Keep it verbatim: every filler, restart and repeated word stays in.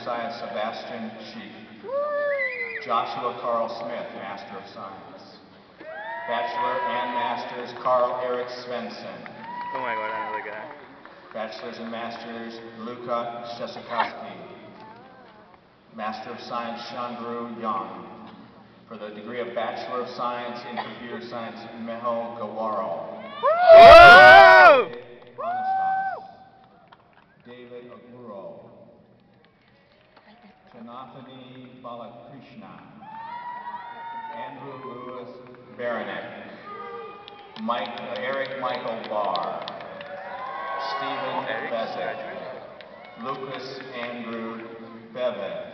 Science, Sebastian Sheik. Joshua Carl Smith, Master of Science. Bachelor and Masters, Carl Eric Svensson. Oh my god, another guy. Bachelors and Masters, Luka Shesikowski. Master of Science, Chandru Yang. For the degree of Bachelor of Science in Computer Science, Mehul Gawaro. Woo! David Aguro. Janathan Balakrishna. Andrew Lewis Baranek. Mike, uh, Eric Michael Barr. Stephen Bezic. Lucas Andrew Bevan.